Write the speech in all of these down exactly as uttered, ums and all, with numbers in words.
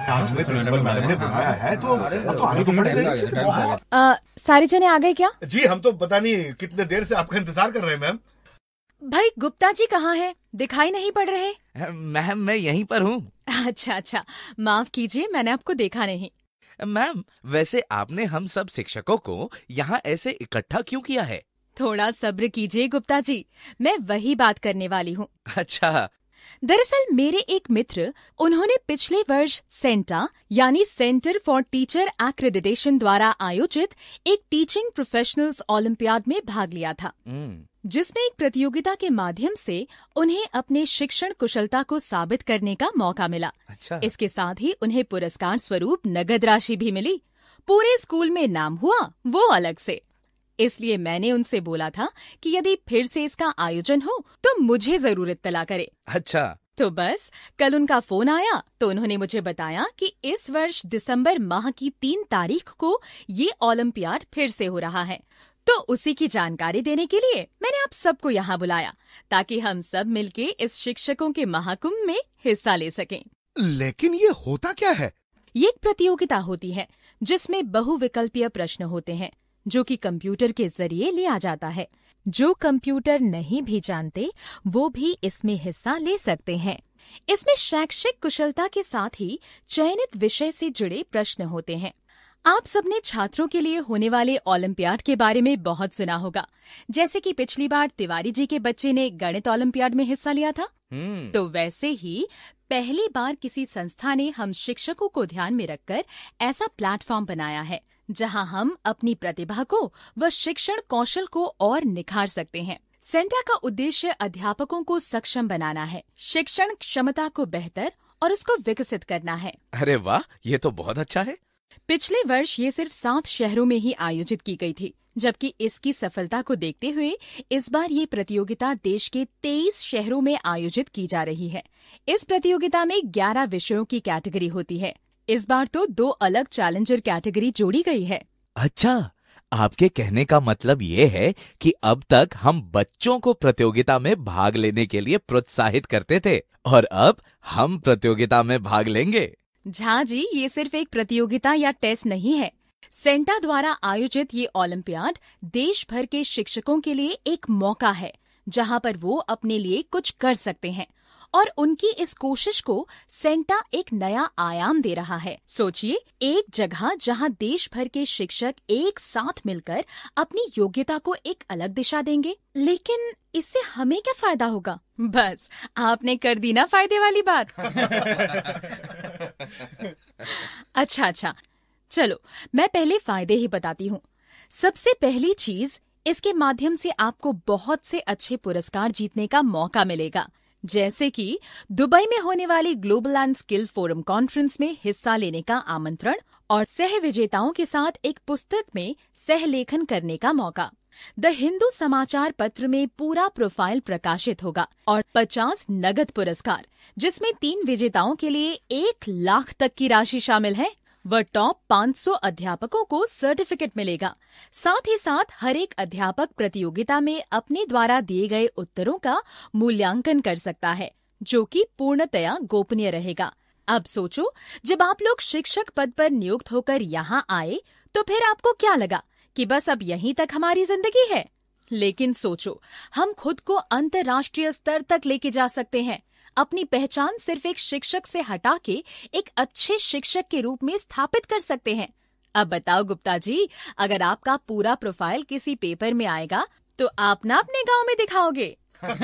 आज में principal madam ने बुलाया है तो अब तो आने तो पड़ेगा। आ, सारे जने आ गए क्या? जी हम तो पता नहीं कितने देर से आपका इंतजार कर रहे हैं मैम। भाई गुप्ता जी कहाँ हैं? दिखाई नहीं पड़ रहे। मैम मैं यहीं पर हूँ। अच्छा अच्छा, माफ कीजिए मैंने आपको देखा नहीं। मैम वैसे आपने हम सब शिक्षकों को यहाँ ऐसे इकट्ठा क्यों किया है? थोड़ा सब्र कीजिए गुप्ता जी, मैं वही बात करने वाली हूँ। अच्छा। दरअसल मेरे एक मित्र, उन्होंने पिछले वर्ष सेंटा यानी सेंटर फॉर टीचर एक्रेडिटेशन द्वारा आयोजित एक टीचिंग प्रोफेशनल्स ओलंपियाड में भाग लिया था, जिसमें एक प्रतियोगिता के माध्यम से उन्हें अपने शिक्षण कुशलता को साबित करने का मौका मिला। अच्छा। इसके साथ ही उन्हें पुरस्कार स्वरूप नगद राशि भी मिली। पूरे स्कूल में नाम हुआ, वो अलग से। इसलिए मैंने उनसे बोला था कि यदि फिर से इसका आयोजन हो तो मुझे जरूर इत्तला करे। अच्छा। तो बस कल उनका फोन आया तो उन्होंने मुझे बताया कि इस वर्ष दिसंबर माह की तीन तारीख को ये ओलंपियाड फिर से हो रहा है। तो उसी की जानकारी देने के लिए मैंने आप सबको यहाँ बुलाया, ताकि हम सब मिलके इस शिक्षकों के महाकुंभ में हिस्सा ले सकें। लेकिन ये होता क्या है? ये एक प्रतियोगिता होती है जिसमें बहुविकल्पीय प्रश्न होते हैं, जो कि कंप्यूटर के जरिए लिया जाता है। जो कंप्यूटर नहीं भी जानते वो भी इसमें हिस्सा ले सकते हैं। इसमें शैक्षिक कुशलता के साथ ही चयनित विषय से जुड़े प्रश्न होते हैं। आप सबने छात्रों के लिए होने वाले ओलंपियाड के बारे में बहुत सुना होगा, जैसे कि पिछली बार तिवारी जी के बच्चे ने गणित ओलंपियाड में हिस्सा लिया था। तो वैसे ही पहली बार किसी संस्था ने हम शिक्षकों को ध्यान में रखकर ऐसा प्लेटफॉर्म बनाया है, जहां हम अपनी प्रतिभा को व शिक्षण कौशल को और निखार सकते हैं। सेंटा का उद्देश्य अध्यापकों को सक्षम बनाना है, शिक्षण क्षमता को बेहतर और उसको विकसित करना है। अरे वाह, ये तो बहुत अच्छा है। पिछले वर्ष ये सिर्फ सात शहरों में ही आयोजित की गई थी, जबकि इसकी सफलता को देखते हुए इस बार ये प्रतियोगिता देश के तेईस शहरों में आयोजित की जा रही है। इस प्रतियोगिता में ग्यारह विषयों की कैटेगरी होती है। इस बार तो दो अलग चैलेंजर कैटेगरी जोड़ी गई है। अच्छा, आपके कहने का मतलब ये है कि अब तक हम बच्चों को प्रतियोगिता में भाग लेने के लिए प्रोत्साहित करते थे और अब हम प्रतियोगिता में भाग लेंगे। झा जी, ये सिर्फ एक प्रतियोगिता या टेस्ट नहीं है। सेंटा द्वारा आयोजित ये ओलंपियाड देश भर के शिक्षकों के लिए एक मौका है, जहां पर वो अपने लिए कुछ कर सकते हैं, और उनकी इस कोशिश को सेंटा एक नया आयाम दे रहा है। सोचिए, एक जगह जहां देश भर के शिक्षक एक साथ मिलकर अपनी योग्यता को एक अलग दिशा देंगे। लेकिन इससे हमें क्या फायदा होगा? बस आपने कर दी ना फायदे वाली बात। अच्छा अच्छा, चलो मैं पहले फायदे ही बताती हूँ। सबसे पहली चीज, इसके माध्यम से आपको बहुत से अच्छे पुरस्कार जीतने का मौका मिलेगा, जैसे कि दुबई में होने वाली global and skill forum conference में हिस्सा लेने का आमंत्रण और सह विजेताओं के साथ एक पुस्तक में सह लेखन करने का मौका। द हिंदू समाचार पत्र में पूरा प्रोफाइल प्रकाशित होगा और पचास नगद पुरस्कार, जिसमें तीन विजेताओं के लिए एक लाख तक की राशि शामिल है। व टॉप पाँच सौ अध्यापकों को सर्टिफिकेट मिलेगा। साथ ही साथ हर एक अध्यापक प्रतियोगिता में अपने द्वारा दिए गए उत्तरों का मूल्यांकन कर सकता है, जो कि पूर्णतया गोपनीय रहेगा। अब सोचो, जब आप लोग शिक्षक पद पर नियुक्त होकर यहाँ आए तो फिर आपको क्या लगा कि बस अब यहीं तक हमारी जिंदगी है? लेकिन सोचो, हम खुद को अंतर्राष्ट्रीय स्तर तक लेके जा सकते हैं। अपनी पहचान सिर्फ एक शिक्षक से हटा के एक अच्छे शिक्षक के रूप में स्थापित कर सकते हैं। अब बताओ गुप्ता जी, अगर आपका पूरा प्रोफाइल किसी पेपर में आएगा तो आप ना अपने गांव में दिखाओगे।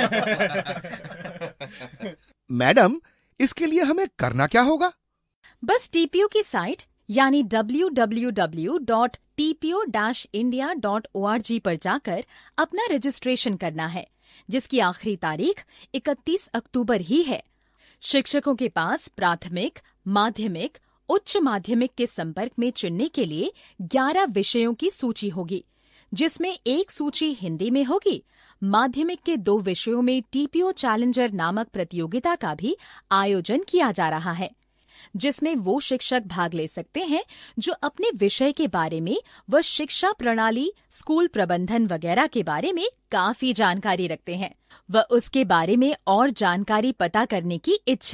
मैडम, इसके लिए हमें करना क्या होगा? बस टीपीओ की साइट यानी W W W dot T P O dash India dot O R G पर जाकर अपना रजिस्ट्रेशन करना है, जिसकी आखिरी तारीख इकतीस अक्टूबर ही है। शिक्षकों के पास प्राथमिक, माध्यमिक, उच्च माध्यमिक के संपर्क में चुनने के लिए ग्यारह विषयों की सूची होगी, जिसमें एक सूची हिंदी में होगी। माध्यमिक के दो विषयों में टीपीओ चैलेंजर नामक प्रतियोगिता का भी आयोजन किया जा रहा है, जिसमें वो शिक्षक भाग ले सकते हैं जो अपने विषय के बारे में व शिक्षा प्रणाली, स्कूल प्रबंधन वगैरह के बारे में काफी जानकारी रखते हैं व उसके बारे में और जानकारी पता करने की इच्छा।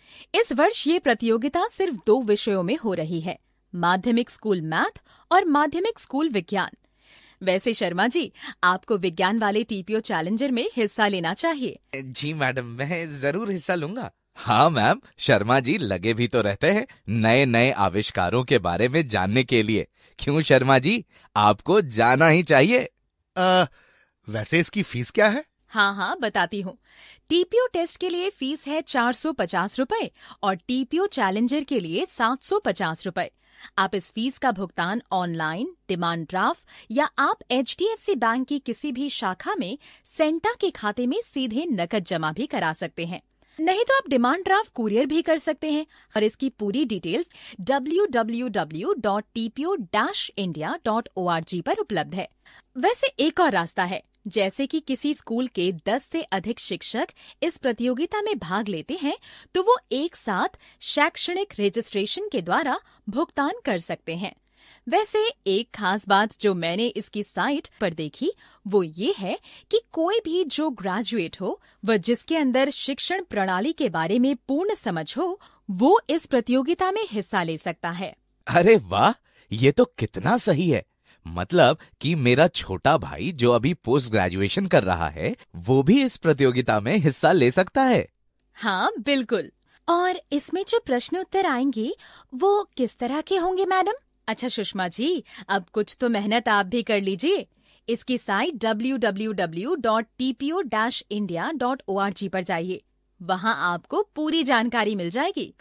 इस वर्ष ये प्रतियोगिता सिर्फ दो विषयों में हो रही है, माध्यमिक स्कूल मैथ और माध्यमिक स्कूल विज्ञान। वैसे शर्मा जी, आपको विज्ञान वाले टीपीओ चैलेंजर में हिस्सा लेना चाहिए। जी मैडम, मैं जरूर हिस्सा लूंगा। हाँ मैम, शर्मा जी लगे भी तो रहते हैं नए नए आविष्कारों के बारे में जानने के लिए। क्यों शर्मा जी, आपको जाना ही चाहिए। आ, वैसे इसकी फीस क्या है? हाँ हाँ बताती हूँ। टीपीओ टेस्ट के लिए फीस है चार सौ पचास रुपए और टीपीओ चैलेंजर के लिए सात सौ पचास रुपए। आप इस फीस का भुगतान ऑनलाइन, डिमांड ड्राफ्ट या आप H D F C bank की किसी भी शाखा में सेंटा के खाते में सीधे नकद जमा भी करा सकते हैं। नहीं तो आप डिमांड ड्राफ्ट कुरियर भी कर सकते हैं और इसकी पूरी detail W W W dot T P O dash India dot O R G पर उपलब्ध है। वैसे एक और रास्ता है, जैसे कि किसी स्कूल के दस से अधिक शिक्षक इस प्रतियोगिता में भाग लेते हैं तो वो एक साथ शैक्षणिक रजिस्ट्रेशन के द्वारा भुगतान कर सकते हैं। वैसे एक खास बात जो मैंने इसकी साइट पर देखी वो ये है कि कोई भी जो ग्रेजुएट हो व जिसके अंदर शिक्षण प्रणाली के बारे में पूर्ण समझ हो, वो इस प्रतियोगिता में हिस्सा ले सकता है। अरे वाह, ये तो कितना सही है। मतलब कि मेरा छोटा भाई जो अभी पोस्ट ग्रेजुएशन कर रहा है वो भी इस प्रतियोगिता में हिस्सा ले सकता है। हाँ बिल्कुल। और इसमें जो प्रश्न उत्तर आएंगे वो किस तरह के होंगे मैडम? अच्छा सुषमा जी, अब कुछ तो मेहनत आप भी कर लीजिए। इसकी site W W W dot T P O dash India dot O R G पर जाइए, वहाँ आपको पूरी जानकारी मिल जाएगी।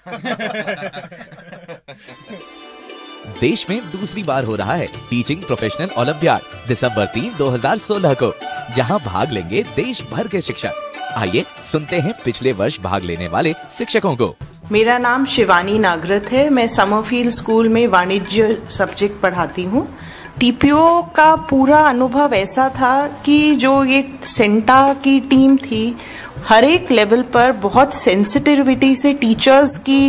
देश में दूसरी बार हो रहा है टीचिंग प्रोफेशनल ओलंपियाड दिसंबर तीन दो हजार सोलह को, जहां भाग लेंगे देश भर के शिक्षक। आइए सुनते हैं पिछले वर्ष भाग लेने वाले शिक्षकों को। मेरा नाम शिवानी नागरथ है। मैं समरफील्ड स्कूल में वाणिज्य सब्जेक्ट पढ़ाती हूँ। टीपीओ का पूरा अनुभव ऐसा था कि जो ये सेंटा की टीम थी, हर एक लेवल पर बहुत सेंसिटिविटी से टीचर्स की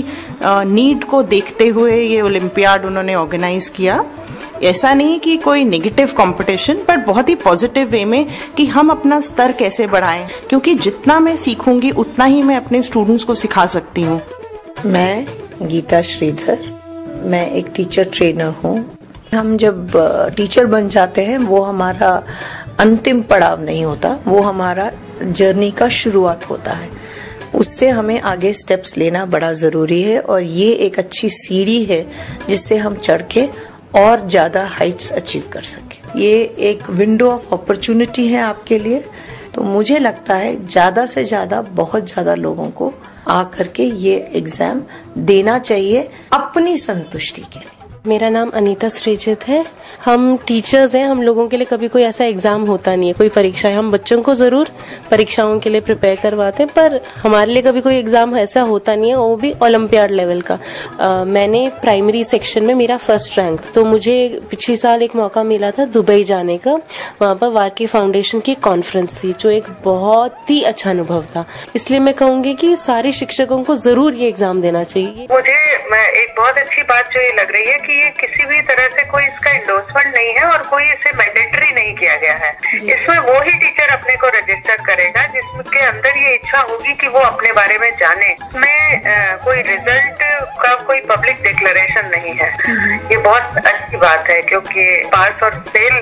नीड को देखते हुए ये ओलंपियाड उन्होंने ऑर्गेनाइज किया। ऐसा नहीं कि कोई नेगेटिव कंपटीशन, पर बहुत ही पॉजिटिव वे में कि हम अपना स्तर कैसे बढ़ाएं, क्योंकि जितना मैं सीखूंगी उतना ही मैं अपने स्टूडेंट्स को सिखा सकती हूँ। मैं गीता श्रीधर, मैं एक टीचर ट्रेनर हूँ। हम जब टीचर बन जाते हैं वो हमारा अंतिम पड़ाव नहीं होता, वो हमारा जर्नी का शुरुआत होता है। उससे हमें आगे स्टेप्स लेना बड़ा ज़रूरी है और ये एक अच्छी सीढ़ी है जिससे हम चढ़ के और ज़्यादा हाइट्स अचीव कर सकें। ये एक विंडो ऑफ अपॉर्चुनिटी है आपके लिए, तो मुझे लगता है ज़्यादा से ज़्यादा बहुत ज़्यादा लोगों को आकर के ये एग्ज़ाम देना चाहिए अपनी संतुष्टि के लिए। मेरा नाम अनीता श्रीजित है। हम टीचर्स हैं, हम लोगों के लिए कभी कोई ऐसा एग्जाम होता नहीं है, कोई परीक्षा है। हम बच्चों को जरूर परीक्षाओं के लिए प्रिपेयर करवाते हैं, पर हमारे लिए कभी कोई एग्जाम ऐसा होता नहीं है, वो भी ओलंपियाड लेवल का। आ, मैंने प्राइमरी सेक्शन में मेरा फर्स्ट रैंक, तो मुझे पिछले साल एक मौका मिला था दुबई जाने का। वहाँ पर वार्की फाउंडेशन की कॉन्फ्रेंस थी, जो एक बहुत ही अच्छा अनुभव था। इसलिए मैं कहूँगी कि सारे शिक्षकों को जरूर ये एग्जाम देना चाहिए। मुझे मैं एक बहुत अच्छी बात जो ये लग रही है कि ये किसी भी तरह से कोई इसका एंडोर्समेंट नहीं है और कोई इसे मैंडेटरी नहीं किया गया है। इसमें वो ही टीचर अपने को रजिस्टर करेगा जिसके अंदर ये इच्छा होगी कि वो अपने बारे में जाने। इसमें कोई रिजल्ट का कोई पब्लिक डिक्लेरेशन नहीं है। ये बहुत अच्छी बात है, क्योंकि पास और फेल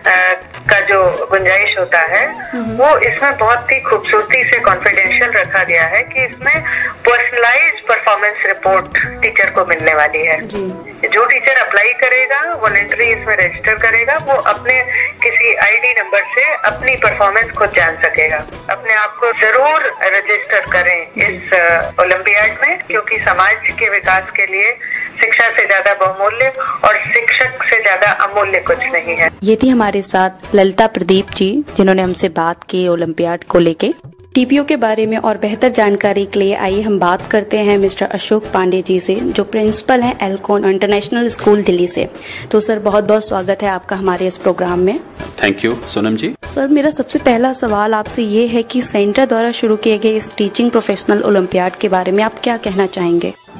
का जो गुंजाइश होता है वो इसमें बहुत ही खूबसूरती से कॉन्फिडेंशियल रखा गया है कि इसमें पर्सनलाइज्ड परफॉर्मेंस रिपोर्ट टीचर को मिलने वाली है। जो टीचर अप्लाई करेगा, वॉलंटरी इसमें रजिस्टर करेगा, वो अपने किसी आईडी नंबर से अपनी परफॉर्मेंस खुद जान सकेगा। अपने आप को जरूर रजिस्टर करें इस ओलंपियाड में, क्योंकि समाज के विकास के लिए शिक्षा से ज्यादा बहुमूल्य और शिक्षक से ज्यादा अमूल्य कुछ नहीं है। ये थी हमारे साथ ललिता प्रदीप जी, जिन्होंने हमसे बात की ओलंपियाड को लेके। टीपीओ के बारे में और बेहतर जानकारी के लिए आइए हम बात करते हैं मिस्टर अशोक पांडे जी से, जो प्रिंसिपल हैं एल्कोन इंटरनेशनल स्कूल दिल्ली से। तो सर, बहुत बहुत स्वागत है आपका हमारे इस प्रोग्राम में। Thank you Sonam ji. Sir, मेरा सबसे पहला सवाल आपसे ये है कि सेंटर द्वारा शुरू किए गए इस टीचिंग प्रोफेशनल ओलंपियाड के बारे में आप क्या कहना चाहेंगे?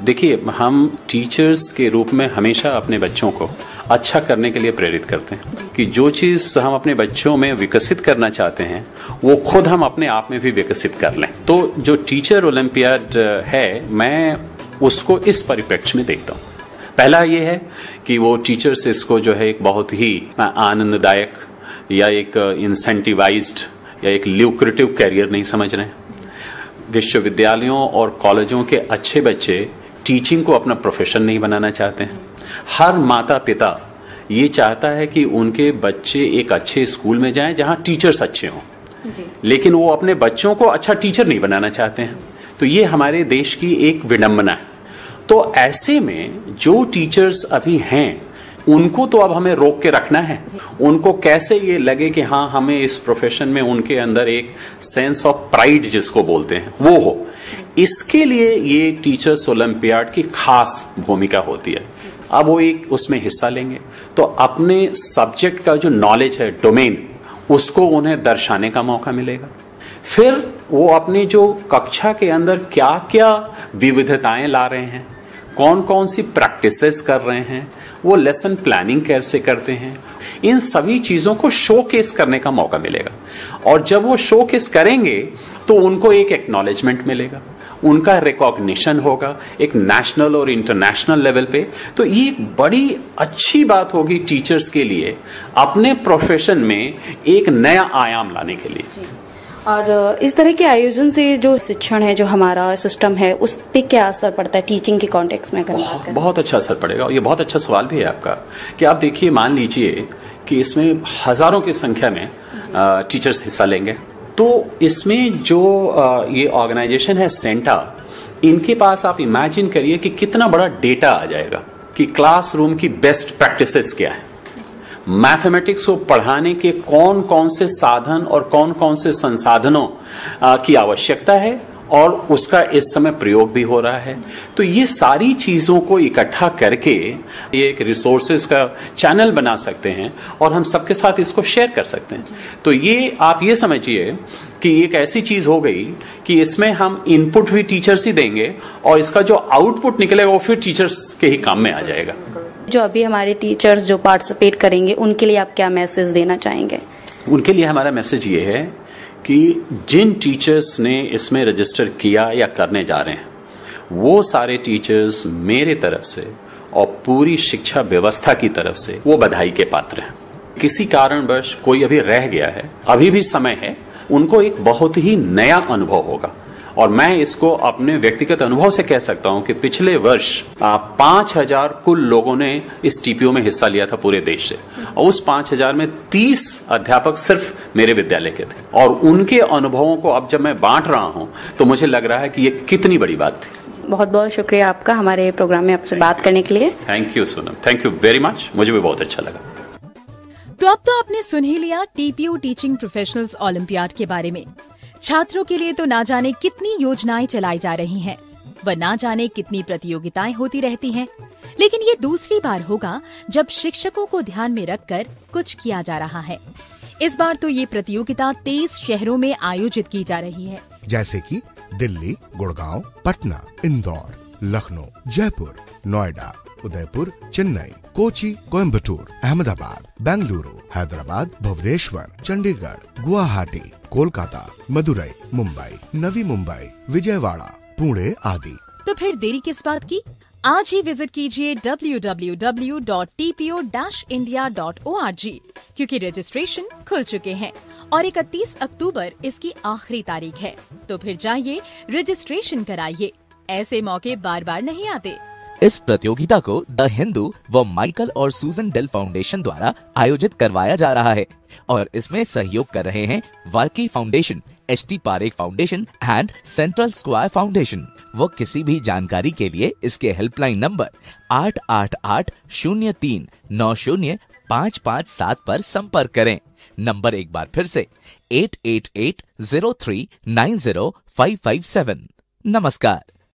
देखिए, हम टीचर्स के रूप में हमेशा अपने बच्चों को अच्छा करने के लिए प्रेरित करते हैं कि जो चीज़ हम अपने बच्चों में विकसित करना चाहते हैं वो खुद हम अपने आप में भी विकसित कर लें। तो जो टीचर ओलंपियाड है, मैं उसको इस परिप्रेक्ष्य में देखता हूँ। पहला ये है कि वो टीचर्स इसको जो है एक बहुत ही आनंददायक या एक इंसेंटिवाइज्ड या एक ल्यूक्रेटिव कैरियर नहीं समझ रहे हैं। विश्वविद्यालयों और कॉलेजों के अच्छे बच्चे टीचिंग को अपना प्रोफेशन नहीं बनाना चाहते हैं। हर माता पिता ये चाहता है कि उनके बच्चे एक अच्छे स्कूल में जाएं जहां टीचर्स अच्छे हों, लेकिन वो अपने बच्चों को अच्छा टीचर नहीं बनाना चाहते हैं। तो ये हमारे देश की एक विडंबना है। तो ऐसे में जो टीचर्स अभी हैं उनको तो अब हमें रोक के रखना है। उनको कैसे ये लगे कि हाँ, हमें इस प्रोफेशन में उनके अंदर एक सेंस ऑफ प्राइड जिसको बोलते हैं वो हो, इसके लिए ये टीचर्स ओलंपियाड की खास भूमिका होती है। अब वो एक उसमें हिस्सा लेंगे तो अपने सब्जेक्ट का जो नॉलेज है, डोमेन, उसको उन्हें दर्शाने का मौका मिलेगा। फिर वो अपनी जो कक्षा के अंदर क्या क्या विविधताएं ला रहे हैं, कौन कौन सी प्रैक्टिसेस कर रहे हैं, वो लेसन प्लानिंग कैसे करते हैं, इन सभी चीजों को शोकेस करने का मौका मिलेगा। और जब वो शोकेस करेंगे तो उनको एक एक्नॉलेजमेंट मिलेगा, उनका रिकॉग्निशन होगा एक नेशनल और इंटरनेशनल लेवल पे। तो ये एक बड़ी अच्छी बात होगी टीचर्स के लिए अपने प्रोफेशन में एक नया आयाम लाने के लिए। और इस तरह के आयोजन से जो शिक्षण है, जो हमारा सिस्टम है, उस पे क्या असर पड़ता है टीचिंग के कॉन्टेक्स्ट में? बहुत, बहुत अच्छा असर पड़ेगा। और ये बहुत अच्छा सवाल भी है आपका कि आप देखिए, मान लीजिए कि इसमें हजारों की संख्या में टीचर्स हिस्सा लेंगे, तो इसमें जो ये ऑर्गेनाइजेशन है सेंटा, इनके पास आप इमेजिन करिए कि कितना बड़ा डेटा आ जाएगा कि क्लासरूम की बेस्ट प्रैक्टिसेस क्या है, मैथमेटिक्स को पढ़ाने के कौन कौन से साधन और कौन कौन से संसाधनों की आवश्यकता है और उसका इस समय प्रयोग भी हो रहा है। तो ये सारी चीजों को इकट्ठा करके ये एक रिसोर्सेज का चैनल बना सकते हैं और हम सबके साथ इसको शेयर कर सकते हैं। तो ये आप ये समझिए कि एक ऐसी चीज हो गई कि इसमें हम इनपुट भी टीचर्स ही देंगे और इसका जो आउटपुट निकलेगा वो फिर टीचर्स के ही काम में आ जाएगा। जो अभी हमारे टीचर्स जो पार्टिसिपेट करेंगे उनके लिए आप क्या मैसेज देना चाहेंगे? उनके लिए हमारा मैसेज ये है कि जिन टीचर्स ने इसमें रजिस्टर किया या करने जा रहे हैं, वो सारे टीचर्स मेरे तरफ से और पूरी शिक्षा व्यवस्था की तरफ से वो बधाई के पात्र हैं। किसी कारणवश कोई अभी रह गया है, अभी भी समय है, उनको एक बहुत ही नया अनुभव होगा। और मैं इसको अपने व्यक्तिगत अनुभव से कह सकता हूं कि पिछले वर्ष पांच हजार कुल लोगों ने इस टीपीओ में हिस्सा लिया था पूरे देश से, और उस पांच हजार में तीस अध्यापक सिर्फ मेरे विद्यालय के थे। और उनके अनुभवों को अब जब मैं बांट रहा हूं तो मुझे लग रहा है कि ये कितनी बड़ी बात थी। बहुत बहुत शुक्रिया आपका हमारे प्रोग्राम में आपसे बात करने के लिए। Thank you Sonam, thank you very much, मुझे भी बहुत अच्छा लगा। तो अब तो आपने सुन ही लिया टीपीओ टीचिंग प्रोफेशनल्स ओलंपियाड के बारे में। छात्रों के लिए तो ना जाने कितनी योजनाएं चलाई जा रही हैं, व ना जाने कितनी प्रतियोगिताएं होती रहती हैं। लेकिन ये दूसरी बार होगा जब शिक्षकों को ध्यान में रखकर कुछ किया जा रहा है। इस बार तो ये प्रतियोगिता तेईस शहरों में आयोजित की जा रही है, जैसे कि दिल्ली, गुड़गांव, पटना, इंदौर, लखनऊ, जयपुर, नोएडा, उदयपुर, चेन्नई, कोची, कोयम्बटूर, अहमदाबाद, बेंगलुरु, हैदराबाद, भुवनेश्वर, चंडीगढ़, गुवाहाटी, कोलकाता, मदुरई, मुंबई, नवी मुंबई, विजयवाड़ा, पुणे आदि। तो फिर देरी किस बात की? आज ही विजिट कीजिए W W W dot T P O dash India dot O R G, क्योंकि रजिस्ट्रेशन खुल चुके हैं और इकतीस अक्टूबर इसकी आखिरी तारीख है। तो फिर जाइए रजिस्ट्रेशन कराइए, ऐसे मौके बार बार नहीं आते। इस प्रतियोगिता को द हिंदू व माइकल और सूजन डेल फाउंडेशन द्वारा आयोजित करवाया जा रहा है और इसमें सहयोग कर रहे हैं Varkey foundation, H T Parekh foundation and central square foundation. वो किसी भी जानकारी के लिए इसके हेल्पलाइन नंबर आठ आठ आठ शून्य तीन नौ शून्य पाँच पाँच सात पर संपर्क करें। नंबर एक बार फिर से eight eight eight zero three nine zero five five seven. नमस्कार।